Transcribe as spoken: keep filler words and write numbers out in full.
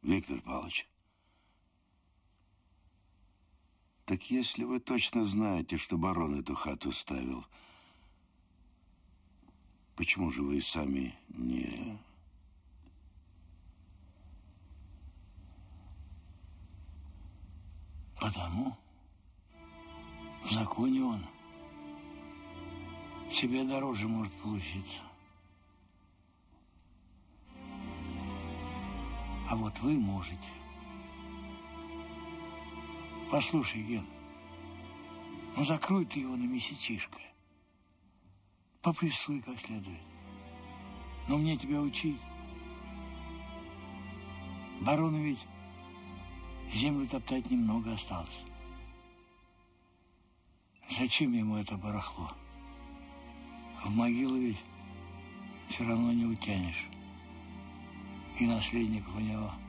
Виктор Павлович, так если вы точно знаете, что барон эту хату ставил, почему же вы сами не... Потому в законе он себе дороже может получиться. А вот вы можете. Послушай, Ген, ну закрой ты его на месячишко. Попрессуй как следует. Но мне тебя учить. Барону ведь землю топтать немного осталось. Зачем ему это барахло? В могилу ведь все равно не утянешь. И наследников у него